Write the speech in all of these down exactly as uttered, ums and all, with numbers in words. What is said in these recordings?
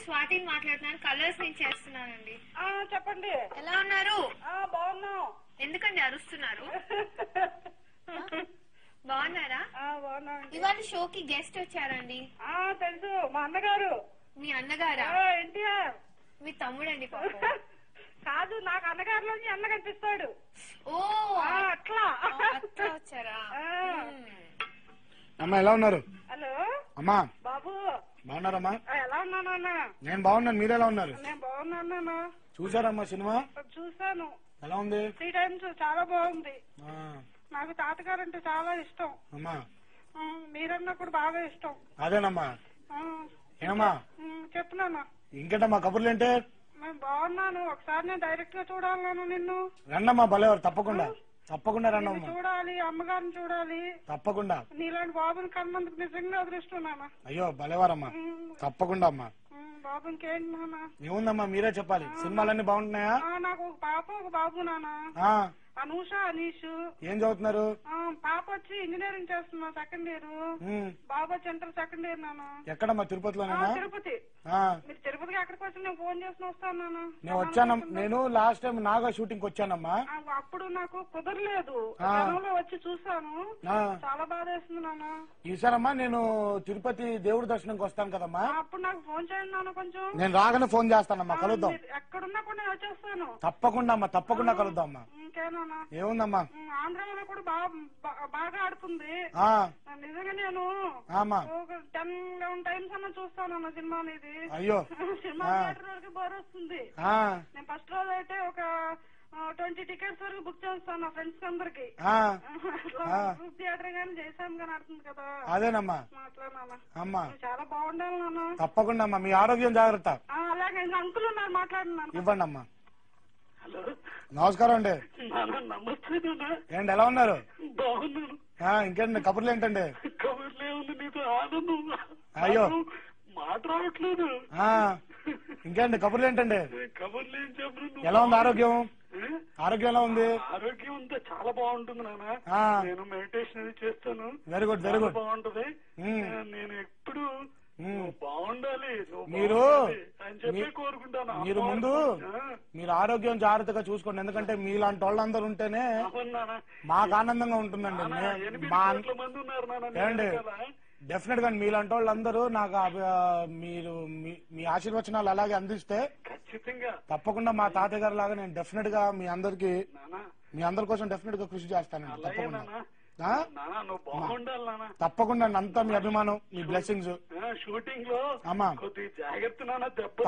స్వాతిని మాట్లాడుతున్నాను. కలర్స్ నుంచి చేస్తున్నానండి. చెప్పండి. ఎలా ఉన్నారు? బాగున్నాం. ఎందుకండి అరుస్తున్నారు? బాగున్నారా? బాగున్నా. ఇవాళ షోకి గెస్ట్ వచ్చారండి. తెలుసు, మా అన్నగారు. మీ అన్నగారా? ఎన్టీఆర్. మీ తమ్ముడండి పాపం. కాదు, నాకు అన్నగారిలోంచి అన్న కనిపిస్తాడు. ఓ అట్లా అట్లా వచ్చారా? అమ్మా ఎలా ఉన్నారు? హలో అమ్మా. బాబు బాగున్నారమ్మా? ఎలా ఉన్నానన్నా? నేను బాగున్నాను, మీరు ఎలా ఉన్నారు? నేను బాగున్నాను. చూసారమ్మా సినిమా? చూసాను. ఎలా ఉంది? Three times. చాలా బాగుంది. నాకు తాతగారు అంటే చాలా ఇష్టం. అమ్మా మీరన్నా కూడా బాగా ఇష్టం. అదేనమ్మా. ఏమమ్మా చెప్తున్నాను. ఇంకేటమ్మా కబుర్లు ఏంటే? నేను బాగున్నాను. ఒకసారి నేను డైరెక్ట్ గా చూడాలను నిన్ను. రండమ్మా భలేవారు, తప్పకుండా తప్పకుండా రండమ్మా. చూడాలి, అమ్మగారిని చూడాలి. తప్పకుండా. నీలాంటి బాబుని కన్నందుకు నిజంగా అదృష్టం నాన్న. అయ్యో భలేవారమ్మా, తప్పకుండా అమ్మా. బాబు ఇంకేంటి నాన్న? ఏముందమ్మా మీరే చెప్పాలి. సినిమాలన్నీ బాగుంటున్నాయా? నాకు ఒక పాప ఒక బాబు నాన్న. అనూష, అనీష్. ఏం చదువుతున్నారు? పాప వచ్చి ఇంజనీరింగ్ చేస్తున్నా, సెకండ్ ఇయర్. బాబు వచ్చి ఇంటర్ సెకండ్ ఇయర్ నాన్న. ఎక్కడమ్మా? తిరుపతిలోనేనా? తిరుపతి. మీరు తిరుపతికి ఎక్కడికి వచ్చి నేను ఫోన్ చేసి వస్తాను నాన్న. నేను వచ్చాను. నేను లాస్ట్ టైం నాగా షూటింగ్ వచ్చానమ్మా. అప్పుడు నాకు కుదరలేదు. వచ్చి చూసాను, చాలా బాధ వేస్తుంది నాన్న. ఈసారమ్మా నేను తిరుపతి దేవుడి దర్శనంకి వస్తాను కదమ్మా. అప్పుడు నాకు ఫోన్ చేయండి నాన్న కొంచెం. నేను రాగానే ఫోన్ చేస్తానమ్మా, కలుద్దాం. ఎక్కడున్నా కూడా నేను వచ్చేస్తాను. తప్పకుండా అమ్మా, తప్పకుండా కలుద్దాం అమ్మా. ఇంకేనా? ఏముందమ్మా, ఆంధ్రాలో కూడా బాగా ఆడుతుంది నిజంగా. నేను టెన్ లెవెన్ టైమ్స్ అన్నా చూస్తాను సినిమా అనేది. అయ్యో సినిమా థియేటర్ వరకు బోర్ వస్తుంది. నేను ఫస్ట్ రోజు అయితే ఒక ట్వంటీ టికెట్స్ వరకు బుక్ చేస్తాను నా ఫ్రెండ్స్ అందరికి. గ్రూప్ థియేటర్ గానీ జయసామ్ గానీ ఆడుతుంది కదా. అదేనమ్మా. మాట్లాడినా చాలా బాగుండాలి నాన్న. తప్పకుండా అమ్మా, మీ ఆరోగ్యం జాగ్రత్త. అలాగే అంకుల్ ఉన్నారు, మాట్లాడినాను. ఇవ్వండి అమ్మా. హలో నమస్కారం అండి. నమస్తే. ఏంటి ఎలా ఉన్నారు? బాగున్నాను. ఇంకేంటి కబుర్లు ఏంటండి? కబుర్లే ఉంది, నీతో ఆనందం. అయ్యో మాట్లాడట్లేదు. ఇంకేంటి కబుర్లు ఏంటండి? కబుర్లు ఏం చెప్పు. ఎలా ఉంది ఆరోగ్యం? ఆరోగ్యం ఎలా ఉంది? ఆరోగ్యం అంతా చాలా బాగుంటుంది నాన్న. నేను మెడిటేషన్ అది చేస్తాను. Very good very good. బాగుంటది. నేను ఎప్పుడు బాగుండాలి మీరు అని చెప్పి కోరుకుంటాను. మీరు ముందు మీరు ఆరోగ్యం జాగ్రత్తగా చూసుకోండి. ఎందుకంటే మీలాంటి వాళ్ళందరూ ఉంటేనే మాకు ఆనందంగా ఉంటుందండి. ఏమండి డెఫినెట్ గా మీలాంటి వాళ్ళందరూ నాకు మీరు మీ ఆశీర్వచనాలు అలాగే అందిస్తే ఖచ్చితంగా తప్పకుండా మా తాతయ్య గారు లాగా నేను డెఫినెట్ గా మీ అందరికి మీ అందరి కోసం డెఫినెట్ గా కృషి చేస్తానండి. తప్పకుండా తప్పకుండా అంతా మీ అభిమానం, మీ బ్లెస్సింగ్స్. షూటింగ్ లో అమ్మా జాగ్రత్త.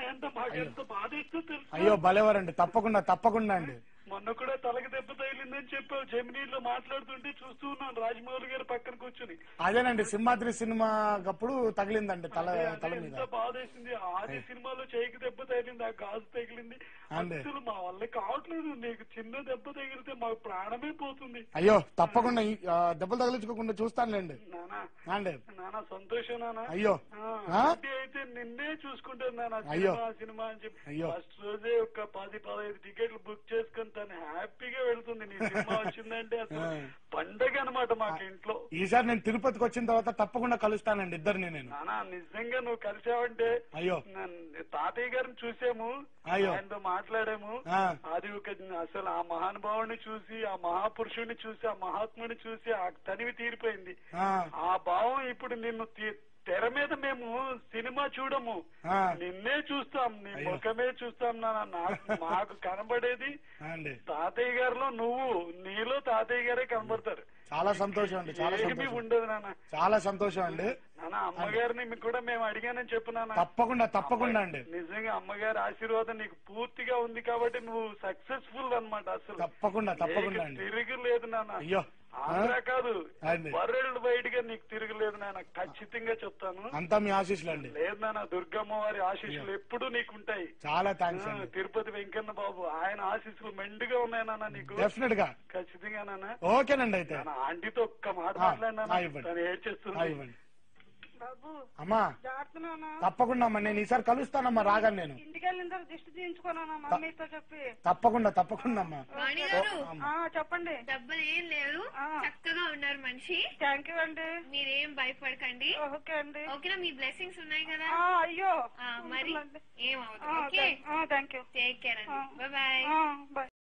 అయ్యో భలేవారండి. తప్పకుండా తప్పకుండా అండి. మొన్న కూడా తలకి దెబ్బ తగిలిందని చెప్పావు. జమినీలో మాట్లాడుతుంటే చూస్తూ ఉన్నాను రాజమౌళి గారి పక్కన కూర్చుని. అదేనండి సింహాద్రి సినిమా అప్పుడు తగిలిందండి తల తల మీద. బాధేసింది. ఆది సినిమాలో చేయికి దెబ్బ తగిలింది, ఆ గాజు తగిలింది. అసలు మా వల్ల కావట్లేదు. నీకు చిన్న దెబ్బ తగిలితే మాకు ప్రాణమే పోతుంది. అయ్యో తప్పకుండా దెబ్బలు తగిలించుకోకుండా చూస్తానులేండి. నానా నానా సంతోషం నానా. అయ్యో అయితే నిన్నే చూసుకుంటాను నాన్న. అయ్యో సినిమా అని చెప్పి ఫస్ట్ రోజే ఒక పది పదహైదు టికెట్లు బుక్ చేసుకుని తను హ్యాపీగా వెళ్తుంది. నీ సినిమా వచ్చిందంటే అసలు పండగ అనమాట మాకు ఇంట్లో. ఈసారి నేను తిరుపతికి వచ్చిన తర్వాత తప్పకుండా కలుస్తానండి ఇద్దరిని. నేను నానా నిజంగా నువ్వు కలిసావంటే. అయ్యో తాతయ్య గారిని చూసాము, ఆయనతో మాట్లాడాము. అది ఒక అసలు ఆ మహానుభావుని చూసి, ఆ మహాపురుషుడిని చూసి, ఆ మహాత్ముని చూసి ఆ తనివి తీరిపోయింది. ఆ భావం ఇప్పుడు నిన్ను తెర మీద మేము సినిమా చూడము, నిన్నే చూస్తాం, నీ ముఖమే చూస్తాం నాన్న. మాకు కనబడేది తాతయ్య గారిలో నువ్వు, నీలో తాతయ్య గారే కనబడతారు. చాలా సంతోషం అండి. చాలా సంతోషం ఉండదు నాన్న. చాలా సంతోషం అండి. నాన్న అమ్మగారిని కూడా మేము అడిగానని చెప్పు నాన్న. తప్పకుండా తప్పకుండా అండి. నిజంగా అమ్మగారి ఆశీర్వాదం నీకు పూర్తిగా ఉంది కాబట్టి నువ్వు సక్సెస్ఫుల్ అనమాట. అసలు తప్పకుండా తప్పకుండా తిరగలేదు నాన్న. అయ్యో ఆంధ్ర కాదు వరల్డ్ వైడ్ గా నీకు తిరగలేదు నాన్న. ఖచ్చితంగా చెప్తాను. అంతా మీ ఆశీస్సులు అండి. లేదు నాన్న, దుర్గమ్మ వారి ఆశీస్సులు ఎప్పుడు నీకుంటాయి. చాలా థ్యాంక్స్. తిరుపతి వెంకన్న బాబు ఆయన ఆశీస్సులు మెండుగా ఉన్నాయి నాన్న నీకు. డెఫినెట్ గా ఖచ్చితంగా నాన్న. ఓకేనండి. అయితే ఆంటీతో ఒక్క మాట మాట్లాడినా తను ఏడ్చేస్తుంది. అమ్మా తప్పకుండా అమ్మా, నేను ఈసారి కలుస్తానమ్మా రాగానే. నేను ఇంటికి వెళ్ళిన తర్వాత దిష్టి తీయించుకున్నాను మమ్మీతో చెప్పి. తప్పకుండా తప్పకుండా అమ్మా. చెప్పండి. డబ్బులు ఏం లేదు, చక్కగా ఉన్నారు మనిషి. థ్యాంక్ యూ అండి. మీరేం భయపడకండి. ఓకే అండి. ఓకేనా, మీ బ్లెస్సింగ్స్ ఉన్నాయి కదా. అయ్యో మరి ఏమవుతుంది. Okay, thank you. Take care అండి. Bye bye. బాయ్.